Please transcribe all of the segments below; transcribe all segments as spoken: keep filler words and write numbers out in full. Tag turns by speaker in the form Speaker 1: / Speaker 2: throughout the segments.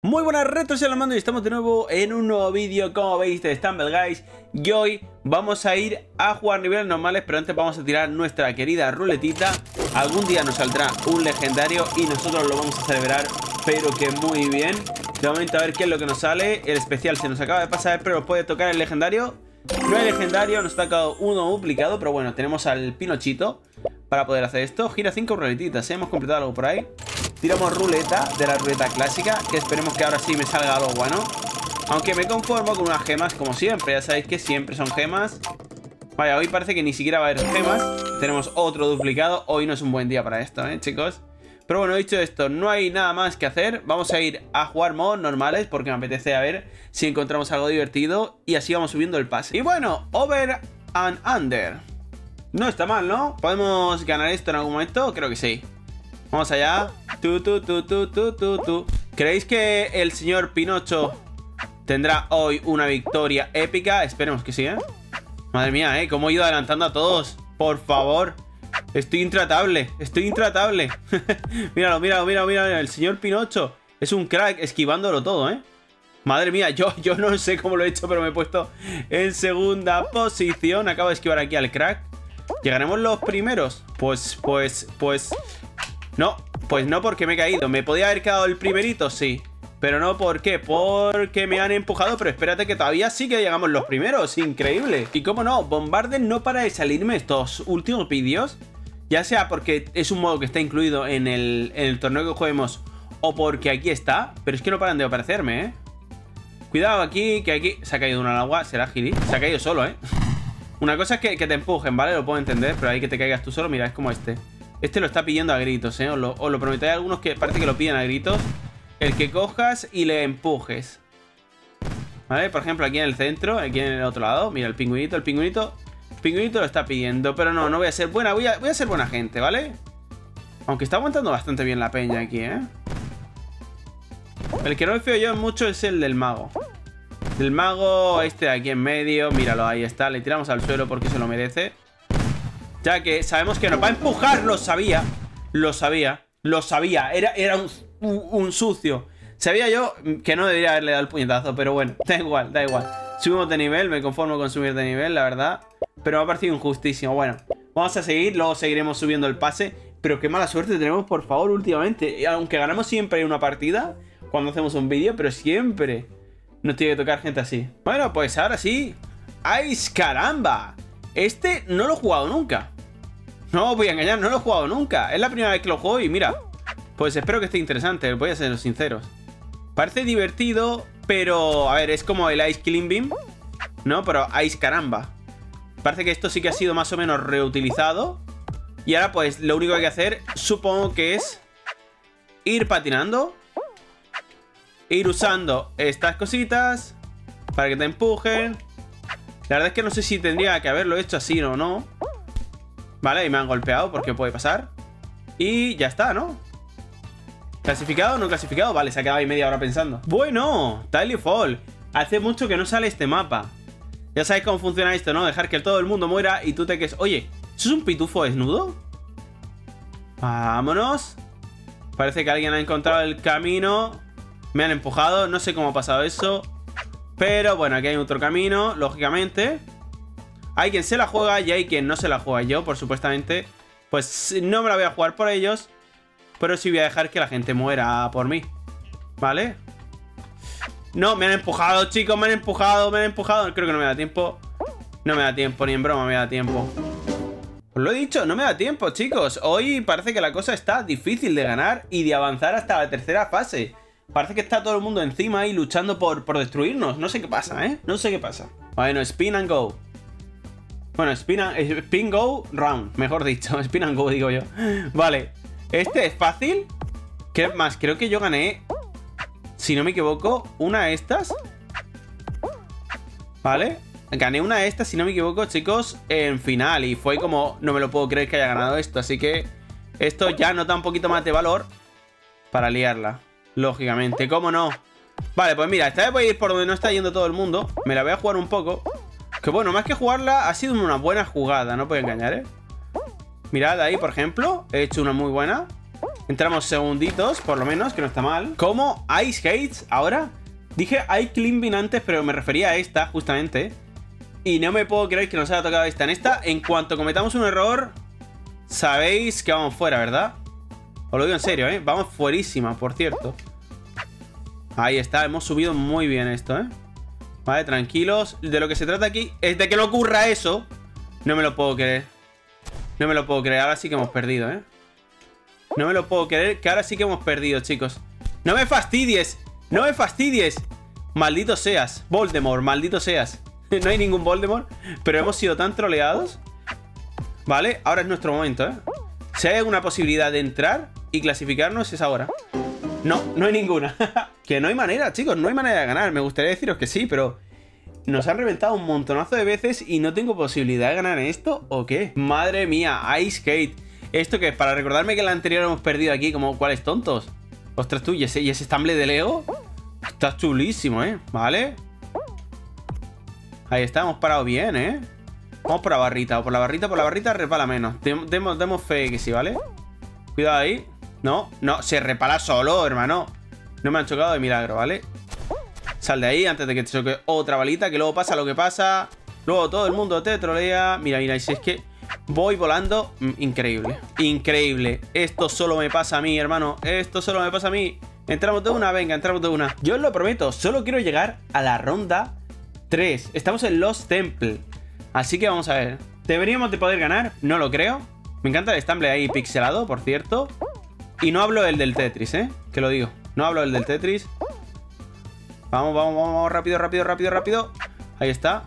Speaker 1: Muy buenas retos, soy Armando y estamos de nuevo en un nuevo vídeo, como veis, de Stumble Guys. Y hoy vamos a ir a jugar niveles normales, pero antes vamos a tirar nuestra querida ruletita. Algún día nos saldrá un legendario y nosotros lo vamos a celebrar, pero que muy bien. De momento a ver qué es lo que nos sale. El especial se nos acaba de pasar, pero puede tocar el legendario. No hay legendario, nos ha tocado uno duplicado, pero bueno, tenemos al Pinochito para poder hacer esto. Gira cinco ruletitas, ¿eh? Hemos completado algo por ahí. Tiramos ruleta, de la ruleta clásica, que esperemos que ahora sí me salga algo bueno. Aunque me conformo con unas gemas como siempre, ya sabéis que siempre son gemas. Vaya, hoy parece que ni siquiera va a haber gemas. Tenemos otro duplicado, hoy no es un buen día para esto, ¿eh, chicos? Pero bueno, dicho esto, no hay nada más que hacer. Vamos a ir a jugar modos normales porque me apetece a ver si encontramos algo divertido. Y así vamos subiendo el pase. Y bueno, over and under. No está mal, ¿no? ¿Podemos ganar esto en algún momento? Creo que sí. Vamos allá. Tu, tu, tu, tu, tu, tu, tu. ¿Creéis que el señor Pinocho tendrá hoy una victoria épica? Esperemos que sí, ¿eh? Madre mía, ¿eh? Cómo he ido adelantando a todos. Por favor. Estoy intratable. Estoy intratable. Míralo, míralo, míralo, míralo. El señor Pinocho es un crack esquivándolo todo, ¿eh? Madre mía, yo, yo no sé cómo lo he hecho, pero me he puesto en segunda posición. Acabo de esquivar aquí al crack. ¿Llegaremos los primeros? Pues, pues, pues... No, pues no, porque me he caído. ¿Me podía haber quedado el primerito? Sí. Pero no, ¿por qué? Porque me han empujado. Pero espérate que todavía sí que llegamos los primeros. Increíble. Y cómo no, Bombarden no para de salirme estos últimos vídeos. Ya sea porque es un modo que está incluido en el, en el torneo que juguemos, o porque aquí está. Pero es que no paran de aparecerme, ¿eh? Cuidado aquí, que aquí... Se ha caído uno al agua, será Gili. Se ha caído solo, ¿eh? Una cosa es que, que te empujen, ¿vale? Lo puedo entender, pero ahí que te caigas tú solo, mira, es como este. Este lo está pidiendo a gritos, ¿eh? Os lo, os lo prometo. Hay algunos que parece que lo piden a gritos. El que cojas y le empujes. ¿Vale? Por ejemplo, aquí en el centro, aquí en el otro lado. Mira, el pingüinito, el pingüinito. El pingüinito lo está pidiendo. Pero no, no voy a ser buena. Voy a, voy a ser buena gente, ¿vale? Aunque está aguantando bastante bien la peña aquí, ¿eh? El que no me fío yo mucho es el del mago. Del mago, este de aquí en medio. Míralo, ahí está. Le tiramos al suelo porque se lo merece. Ya que sabemos que nos va a empujar. Lo sabía. Lo sabía. Lo sabía. Era, era un, un, un sucio. Sabía yo que no debería haberle dado el puñetazo. Pero bueno, da igual, da igual. Subimos de nivel. Me conformo con subir de nivel, la verdad. Pero me ha parecido injustísimo. Bueno, vamos a seguir. Luego seguiremos subiendo el pase. Pero qué mala suerte tenemos, por favor, últimamente. Aunque ganamos siempre una partida cuando hacemos un vídeo. Pero siempre nos tiene que tocar gente así. Bueno, pues ahora sí. ¡Ay, caramba! Este no lo he jugado nunca. No os voy a engañar, no lo he jugado nunca. Es la primera vez que lo juego y mira, pues espero que esté interesante, voy a ser sinceros. Parece divertido, pero a ver, es como el Ice Killing Beam, ¿no? Pero Ice caramba. Parece que esto sí que ha sido más o menos reutilizado. Y ahora pues lo único que hay que hacer, supongo que es ir patinando, ir usando estas cositas para que te empujen. La verdad es que no sé si tendría que haberlo hecho así o no. Vale, y me han golpeado porque puede pasar. Y ya está, ¿no? ¿Clasificado o no clasificado? Vale, se ha quedado ahí media hora pensando. Bueno, Tilyfall. Hace mucho que no sale este mapa. Ya sabéis cómo funciona esto, ¿no? Dejar que todo el mundo muera y tú te quedes... Oye, ¿eso es un pitufo desnudo? Vámonos. Parece que alguien ha encontrado el camino. Me han empujado, no sé cómo ha pasado eso. Pero bueno, aquí hay otro camino, lógicamente. Hay quien se la juega y hay quien no se la juega. Yo, por supuestamente, pues no me la voy a jugar por ellos, pero sí voy a dejar que la gente muera por mí. ¿Vale? No, me han empujado, chicos, me han empujado, me han empujado. Creo que no me da tiempo. No me da tiempo, ni en broma me da tiempo. Os lo he dicho, no me da tiempo, chicos. Hoy parece que la cosa está difícil de ganar y de avanzar hasta la tercera fase. Parece que está todo el mundo encima y luchando por, por destruirnos. No sé qué pasa, ¿eh? No sé qué pasa. Bueno, spin and go. Bueno, spin, and, spin go round, mejor dicho. Spin and go, digo yo. Vale. Este es fácil. ¿Qué más? Creo que yo gané, si no me equivoco, una de estas. Vale. Gané una de estas, si no me equivoco, chicos, en final. Y fue como... No me lo puedo creer que haya ganado esto. Así que esto ya nos da un poquito más de valor para liarla. Lógicamente, ¿cómo no? Vale, pues mira, esta vez voy a ir por donde no está yendo todo el mundo. Me la voy a jugar un poco. Que bueno, más que jugarla, ha sido una buena jugada. No puedo engañar, ¿eh? Mirad ahí, por ejemplo. He hecho una muy buena. Entramos segunditos, por lo menos, que no está mal. ¿Cómo? Ice Hates, ahora. Dije Ice Climbing antes, pero me refería a esta, justamente. Y no me puedo creer que nos haya tocado esta. En esta, en cuanto cometamos un error, sabéis que vamos fuera, ¿verdad? Os lo digo en serio, ¿eh? Vamos fuerísima, por cierto. Ahí está, hemos subido muy bien esto, ¿eh? Vale, tranquilos. De lo que se trata aquí es de que no ocurra eso. No me lo puedo creer. No me lo puedo creer, ahora sí que hemos perdido, ¿eh? No me lo puedo creer, que ahora sí que hemos perdido, chicos. ¡No me fastidies! ¡No me fastidies! Maldito seas, Voldemort, maldito seas. No hay ningún Voldemort, pero hemos sido tan troleados. Vale, ahora es nuestro momento, ¿eh? Si hay alguna posibilidad de entrar y clasificarnos, es ahora. No, no hay ninguna. Que no hay manera, chicos, no hay manera de ganar. Me gustaría deciros que sí, pero nos han reventado un montonazo de veces y no tengo posibilidad de ganar en esto, ¿o qué? Madre mía, Ice Skate. ¿Esto qué es? Para recordarme que en la anterior hemos perdido aquí, como cuáles tontos. Ostras, tú, ¿y ese, y ese estamble de Lego? Está chulísimo, ¿eh? Vale. Ahí está, hemos parado bien, ¿eh? Vamos por la barrita, o por la barrita, por la barrita repala menos. Demos, demos fe que sí, ¿vale? Cuidado ahí. No, no, se repala solo, hermano. No me han chocado de milagro, ¿vale? Sal de ahí antes de que te choque otra balita, que luego pasa lo que pasa. Luego todo el mundo te trolea. Mira, mira, y si es que voy volando. Increíble, increíble. Esto solo me pasa a mí, hermano. Esto solo me pasa a mí. Entramos de una, venga, entramos de una. Yo os lo prometo, solo quiero llegar a la ronda tres. Estamos en Lost Temple. Así que vamos a ver. ¿Deberíamos de poder ganar? No lo creo. Me encanta el estamble ahí pixelado, por cierto. Y no hablo el del Tetris, ¿eh? Que lo digo. No hablo el del Tetris. Vamos, vamos, vamos, rápido, rápido, rápido, rápido. Ahí está.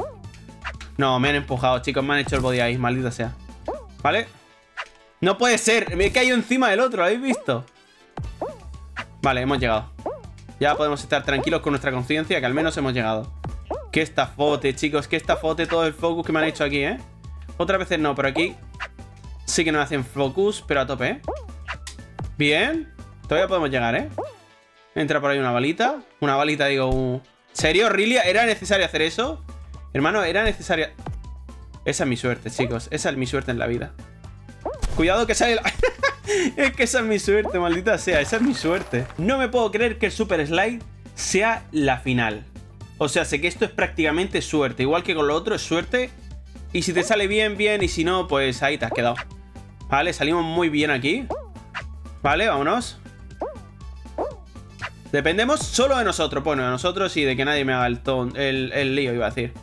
Speaker 1: No, me han empujado, chicos. Me han hecho el body ahí, maldita sea. ¿Vale? No puede ser. Me he caído encima del otro, ¿lo habéis visto? Vale, hemos llegado. Ya podemos estar tranquilos con nuestra conciencia, que al menos hemos llegado. Qué estafote, chicos. Qué estafote todo el focus que me han hecho aquí, ¿eh? Otras veces no, pero aquí sí que nos hacen focus, pero a tope, ¿eh? Bien. Todavía podemos llegar, ¿eh? Entra por ahí una balita. Una balita, digo... Uh... ¿Serio, Rilia? ¿Era necesario hacer eso? Hermano, era necesaria... Esa es mi suerte, chicos. Esa es mi suerte en la vida. Cuidado que sale la... Es que esa es mi suerte, maldita sea. Esa es mi suerte. No me puedo creer que el Super Slide sea la final. O sea, sé que esto es prácticamente suerte. Igual que con lo otro es suerte. Y si te sale bien, bien. Y si no, pues ahí te has quedado. Vale, salimos muy bien aquí. Vale, vámonos. Dependemos solo de nosotros. Bueno, de nosotros y de que nadie me haga el, ton, el, el lío, iba a decir.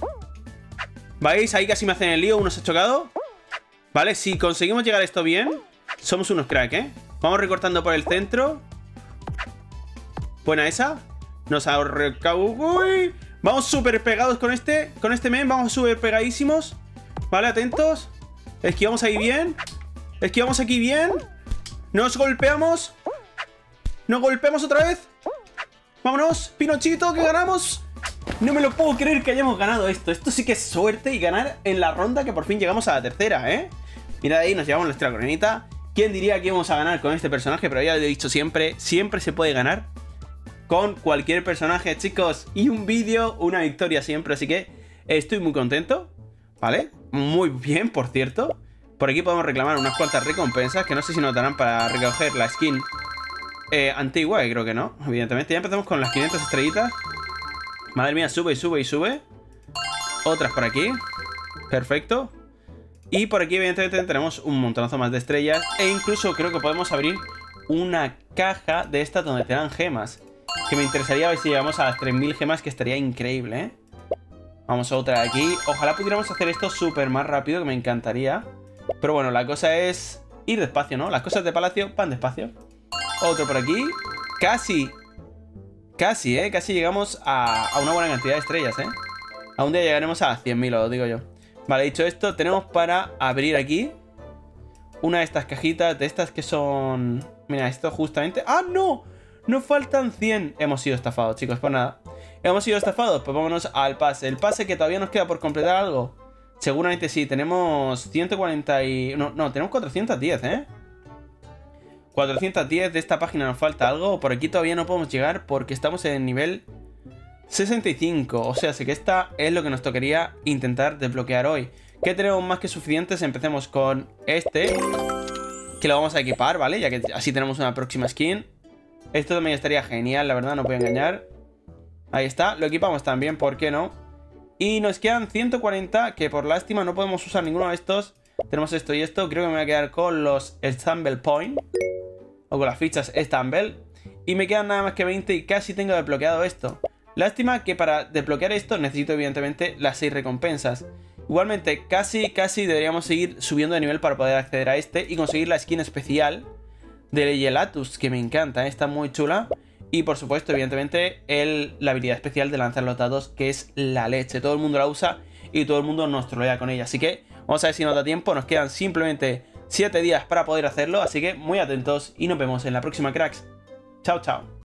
Speaker 1: ¿Veis? Ahí casi me hacen el lío. Uno se ha chocado. Vale, si conseguimos llegar a esto bien, somos unos crack, ¿eh? Vamos recortando por el centro. Buena esa. Nos ha recabado. Uy. Vamos súper pegados con este. Con este men. Vamos súper pegadísimos. Vale, atentos. Esquivamos ahí bien. Esquivamos aquí bien. Nos golpeamos. Nos golpeamos otra vez. Vámonos, Pinochito, que ganamos. No me lo puedo creer que hayamos ganado esto. Esto sí que es suerte y ganar en la ronda que por fin llegamos a la tercera, ¿eh? Mirad ahí, nos llevamos nuestra coronita. ¿Quién diría que íbamos a ganar con este personaje? Pero ya lo he dicho siempre, siempre se puede ganar con cualquier personaje, chicos. Y un vídeo, una victoria siempre. Así que estoy muy contento, ¿vale? Muy bien, por cierto. Por aquí podemos reclamar unas cuantas recompensas que no sé si nos darán para recoger la skin eh, antigua, que creo que no, evidentemente. Ya empezamos con las quinientas estrellitas. Madre mía, sube y sube y sube. Otras por aquí. Perfecto. Y por aquí evidentemente tenemos un montonazo más de estrellas. E incluso creo que podemos abrir una caja de estas donde te dan gemas. Que me interesaría ver si llegamos a las tres mil gemas, que estaría increíble, ¿eh? Vamos a otra de aquí. Ojalá pudiéramos hacer esto súper más rápido, que me encantaría. Pero bueno, la cosa es ir despacio, ¿no? Las cosas de palacio van despacio. Otro por aquí. Casi... Casi, ¿eh? Casi llegamos a, a una buena cantidad de estrellas, ¿eh? A un día llegaremos a las cien mil, os digo yo. Vale, dicho esto, tenemos para abrir aquí una de estas cajitas, de estas que son... Mira, esto justamente... ¡Ah, no! Nos faltan cien. Hemos sido estafados, chicos, pues nada. Hemos sido estafados, pues vámonos al pase. El pase que todavía nos queda por completar algo. Seguramente sí, tenemos ciento cuarenta y... No, no, tenemos cuatrocientos diez, ¿eh? cuatrocientos diez, de esta página nos falta algo. Por aquí todavía no podemos llegar porque estamos en el nivel sesenta y cinco. O sea, sé que esta es lo que nos tocaría intentar desbloquear hoy. Que tenemos más que suficientes. Empecemos con este. que lo vamos a equipar, ¿vale? Ya que así tenemos una próxima skin. Esto también estaría genial, la verdad, no puedo engañar. Ahí está, lo equipamos también, ¿por qué no? Y nos quedan ciento cuarenta, que por lástima no podemos usar ninguno de estos. Tenemos esto y esto, creo que me voy a quedar con los Stumble Point. O con las fichas Stumble. Y me quedan nada más que veinte y casi tengo desbloqueado esto. Lástima que para desbloquear esto necesito evidentemente las seis recompensas. Igualmente, casi, casi deberíamos seguir subiendo de nivel para poder acceder a este y conseguir la skin especial de Gelatus, que me encanta, ¿eh? Está muy chula. Y por supuesto, evidentemente, el, la habilidad especial de lanzar los dados, que es la leche. Todo el mundo la usa y todo el mundo nos trolea con ella. Así que vamos a ver si nos da tiempo. Nos quedan simplemente siete días para poder hacerlo. Así que muy atentos y nos vemos en la próxima, cracks. Chao, chao.